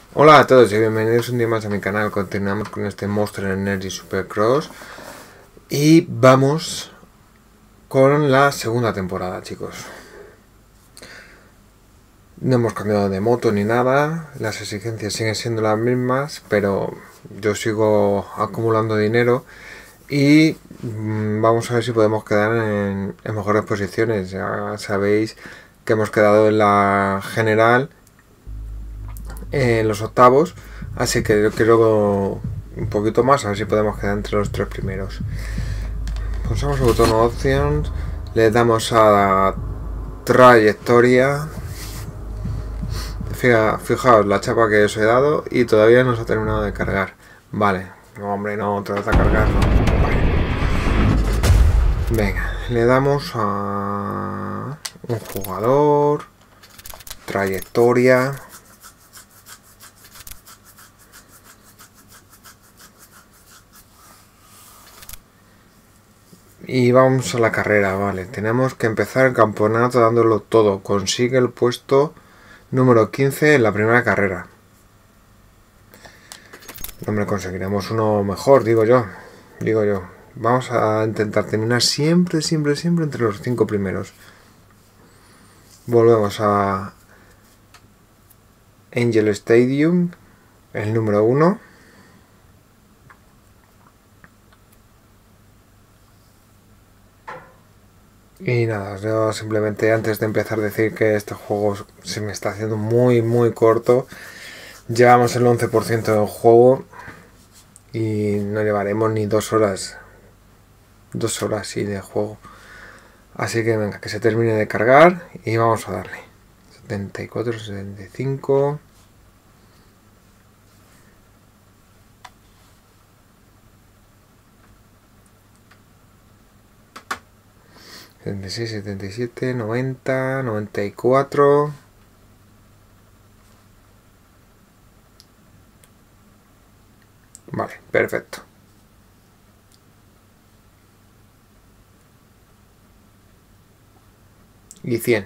Hola a todos y bienvenidos un día más a mi canal. Continuamos con este Monster Energy Supercross y vamos con la segunda temporada, chicos. No hemos cambiado de moto ni nada, las exigencias siguen siendo las mismas, pero yo sigo acumulando dinero y vamos a ver si podemos quedar en mejores posiciones. Ya sabéis que hemos quedado en la general en los octavos, así que yo quiero un poquito más, a ver si podemos quedar entre los tres primeros. Pulsamos el botón Options, le damos a trayectoria. Fijaos la chapa que os he dado y todavía no se ha terminado de cargar. Vale, no, hombre, no, otra vez a cargar, no. Vale. Venga, le damos a un jugador, trayectoria. Y vamos a la carrera, vale. Tenemos que empezar el campeonato dándolo todo. Consigue el puesto número 15 en la primera carrera. Hombre, conseguiremos uno mejor, digo yo. Vamos a intentar terminar siempre entre los 5 primeros. Volvemos a Angel Stadium, el número 1. Y nada, yo simplemente antes de empezar decir que este juego se me está haciendo muy corto. Llevamos el 11% del juego y no llevaremos ni 2 horas. 2 horas sí de juego. Así que venga, que se termine de cargar y vamos a darle. 74, 75... 76, 77, 90, 94. Vale, perfecto. Y 100.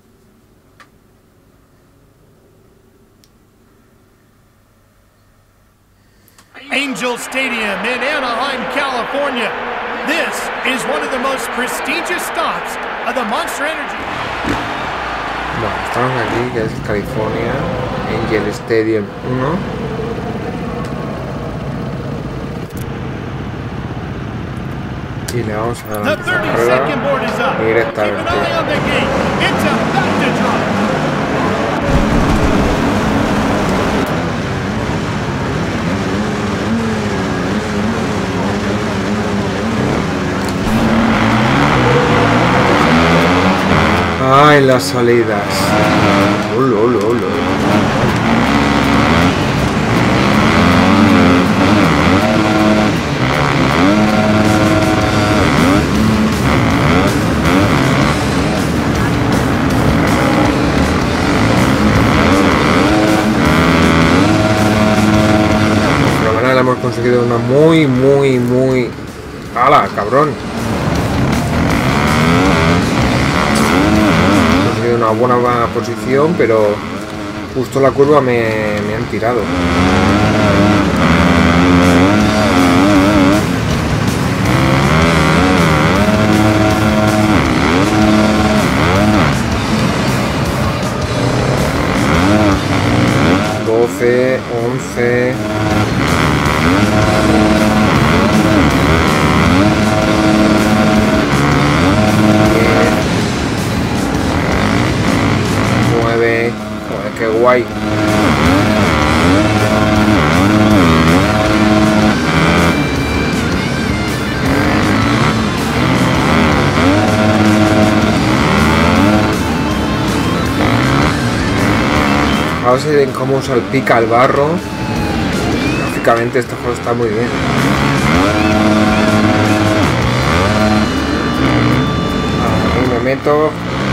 Angel Stadium in Anaheim, California. This is one of the most prestigious stops of the Monster Energy. Bueno, estamos aquí, que es California, Angel Stadium 1. Y le vamos a dar la carrera directamente. Ay, las salidas. Fenomenal, hemos conseguido una muy... ¡Hala, cabrón! Una buena posición, pero justo la curva me han tirado. $12, $11. Joder, qué guay. Fijaos en cómo salpica el barro. Gráficamente este juego está muy bien. Ahí me meto.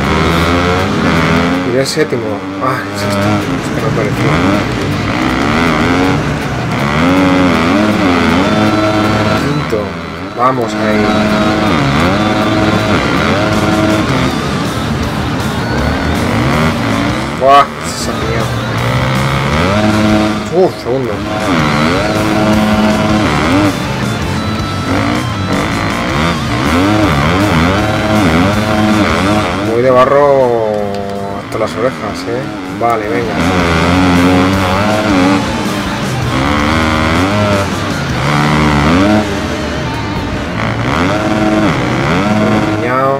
Y el séptimo. Ah, es que no parecía. Quinto. Vamos ahí. ¡Buah! Esa mierda. Segundo. Voy de barro hasta las orejas, ¿eh? Vale, venga. Piñao.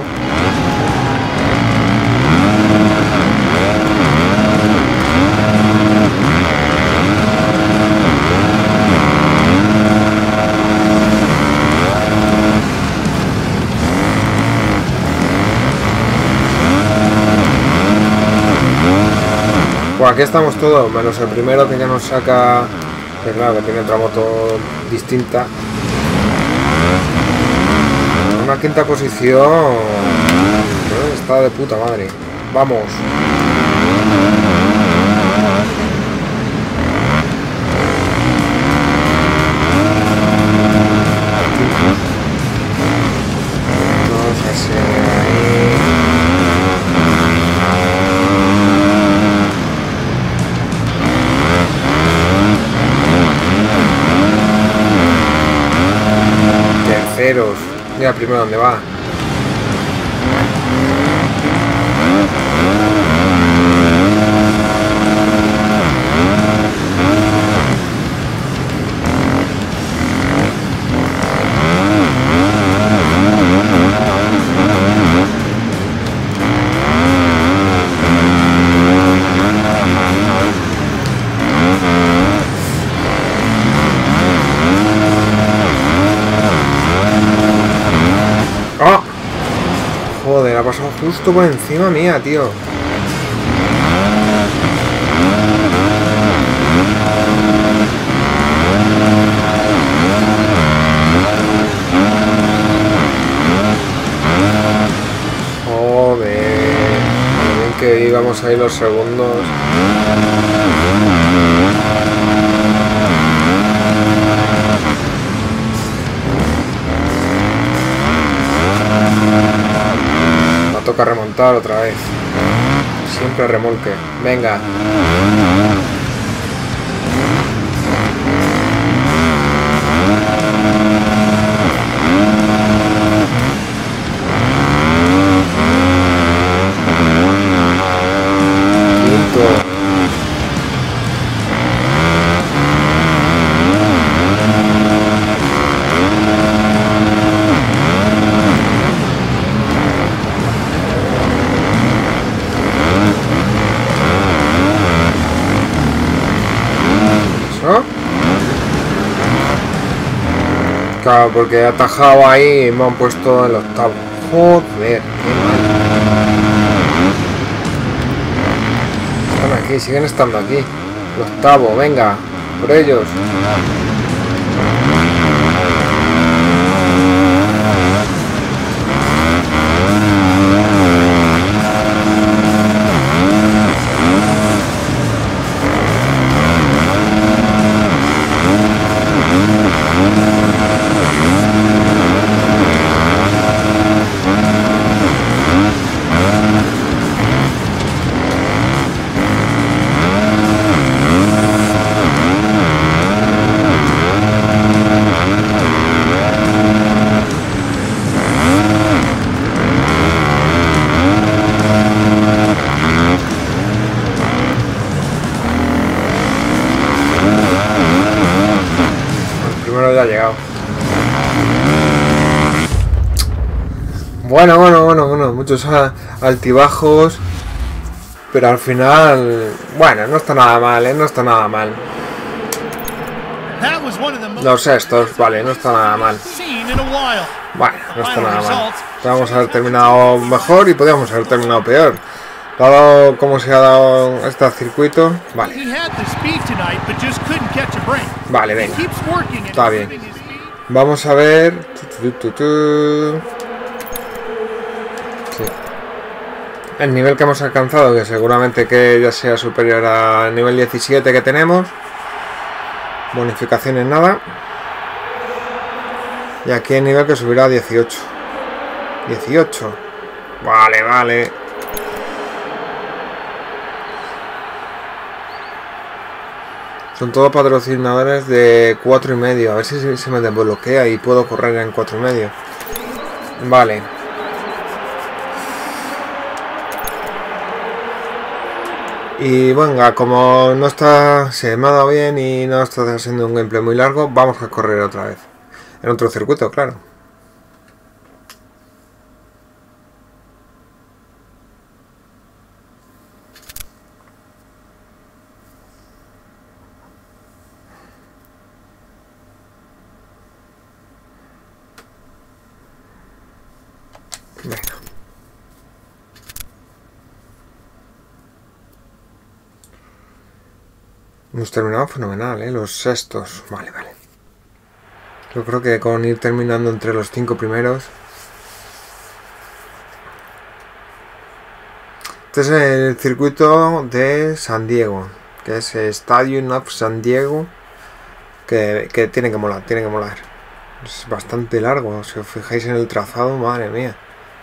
Pues aquí estamos todos, menos el primero que ya nos saca, que claro, que tiene otra moto distinta. Una quinta posición, está de puta madre. Vamos. Vamos a hacer ahí. Terceros. Mira primero dónde va. Joder, ha pasado justo por encima mía, tío. Joder. Bien que íbamos ahí los segundos. Toca remontar otra vez. Siempre remolque. Venga. Quinto. Claro, porque he atajado ahí y me han puesto el octavo. Joder, qué mal. Están aquí, siguen estando aquí. El octavo, venga, por ellos. Ha llegado. Bueno, muchos altibajos, pero al final, bueno, no está nada mal, no está nada mal. Los sextos, vale, no está nada mal. Bueno, no está nada mal. Podríamos haber terminado mejor y podríamos haber terminado peor. Dado cómo se ha dado este circuito, vale. Vale, venga. Está bien. Vamos a ver. Sí. El nivel que hemos alcanzado, que seguramente que ya sea superior al nivel 17 que tenemos. Bonificaciones nada. Y aquí el nivel que subirá a 18. 18. Vale. Son todos patrocinadores de 4,5. A ver si se me desbloquea y puedo correr en 4,5. Vale. Y venga, como no está, se me ha dado bien y no está haciendo un gameplay muy largo, vamos a correr otra vez. En otro circuito, claro. Venga. Hemos terminado fenomenal, los sextos. Vale, vale. Yo creo que con ir terminando entre los 5 primeros. Este es el circuito de San Diego, que es Stadium of San Diego, que tiene que molar, tiene que molar. Es bastante largo, si os fijáis en el trazado, madre mía.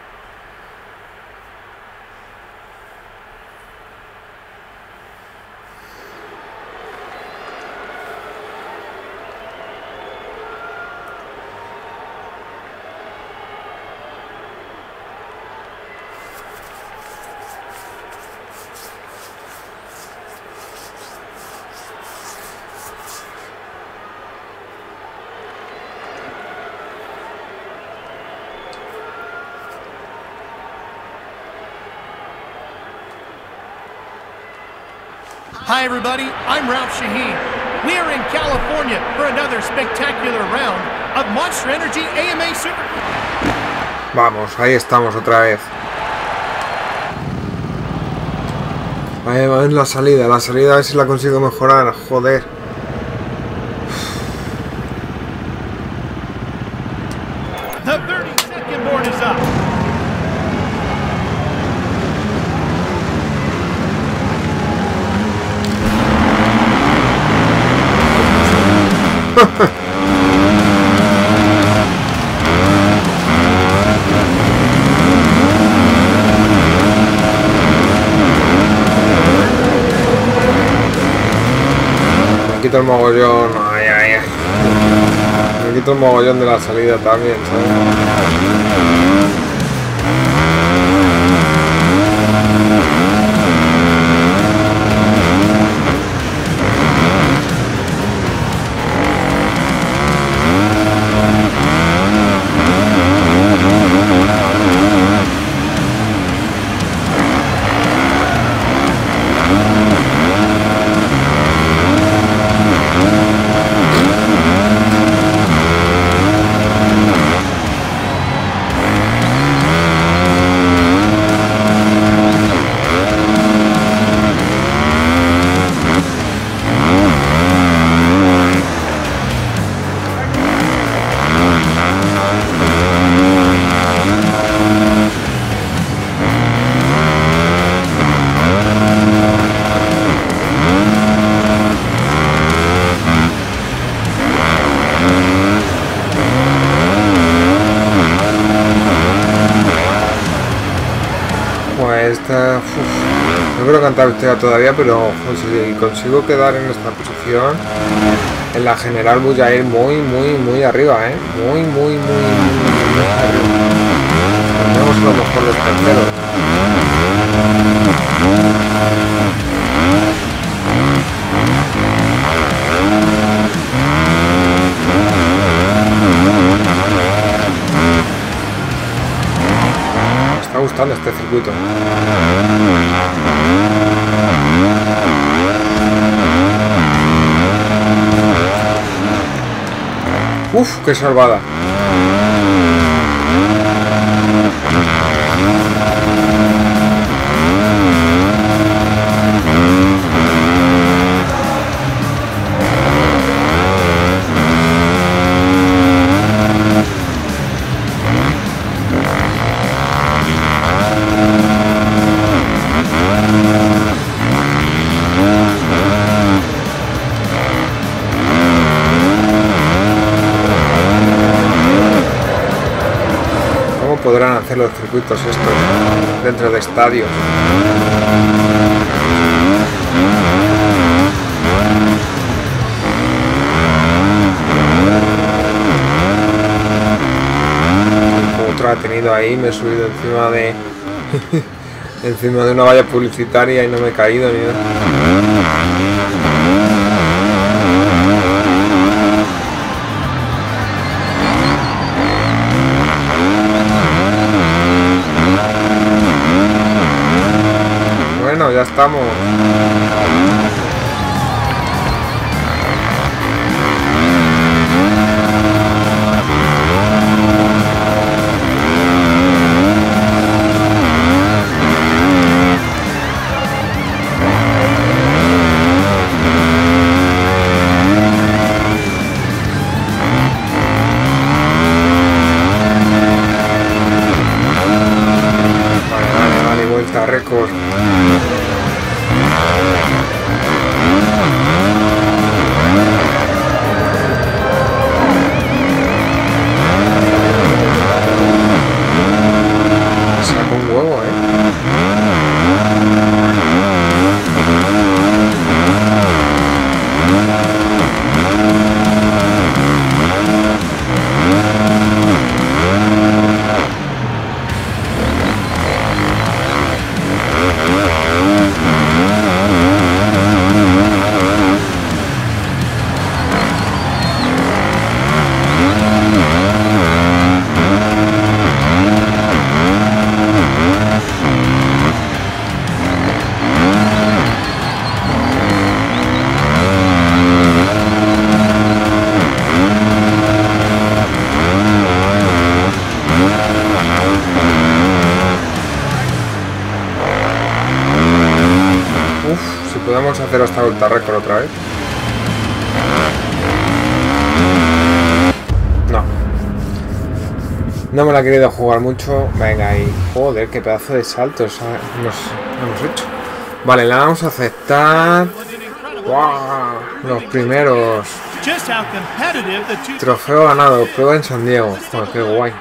Hi everybody, I'm Ralph Shaheen. We are in California for another spectacular round of Monster Energy AMA Super. Vamos, ahí estamos otra vez. Ahí va en la salida a ver si la consigo mejorar, joder. The 30-second board is up. Me quito el mogollón, ay, ay, ay. Me quito el mogollón de la salida también, ¿sabes? No creo cantar usted todavía, pero si consigo quedar en esta posición, en la general voy a ir muy arriba, muy arriba. Tenemos a lo mejor los terceros. Me está gustando este circuito. Uf, qué salvada. Podrán hacer los circuitos estos dentro de estadios. caído ahí, me he subido encima de encima de una valla publicitaria y no me he caído ni nada. Bueno, ya estamos. Récord. Saca un huevo, Podemos hacer esta vuelta récord otra vez. No me la he querido jugar mucho. Venga ahí. Joder, qué pedazo de saltos hemos hecho. Vale, la vamos a aceptar. ¡Wow! Los primeros. Trofeo ganado. Prueba en San Diego. Joder, qué guay.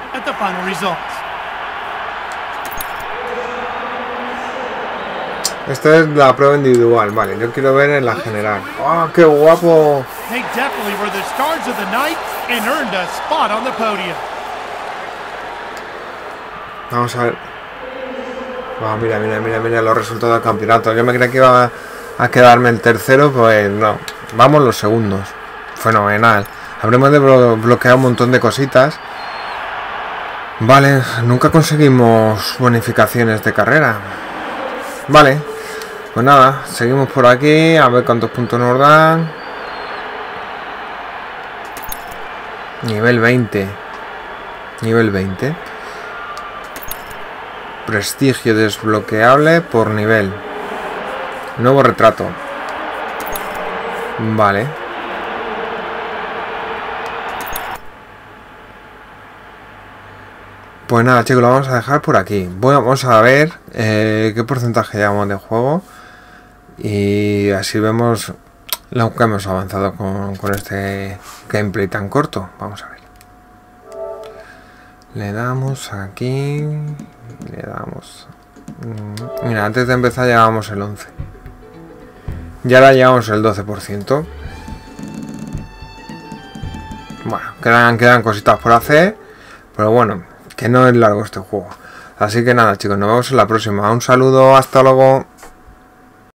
Esta es la prueba individual, vale, yo quiero ver en la general. ¡Ah, qué guapo! Vamos a ver. Oh, mira los resultados del campeonato. Yo me creía que iba a quedarme el tercero, pues no. Vamos los segundos. Fenomenal. Habremos de bloquear un montón de cositas. Vale, nunca conseguimos bonificaciones de carrera. Vale. Pues nada, seguimos por aquí, a ver cuántos puntos nos dan. Nivel 20. Nivel 20. Prestigio desbloqueable por nivel. Nuevo retrato. Vale. Pues nada, chicos, lo vamos a dejar por aquí. Vamos a ver qué porcentaje llevamos de juego. Y así vemos lo que hemos avanzado con este gameplay tan corto. Vamos a ver. Le damos aquí. Le damos. Mira, antes de empezar llevábamos el 11. Y ahora llevamos el 12%. Bueno, quedan cositas por hacer. Pero bueno, que no es largo este juego. Así que nada, chicos, nos vemos en la próxima. Un saludo, hasta luego.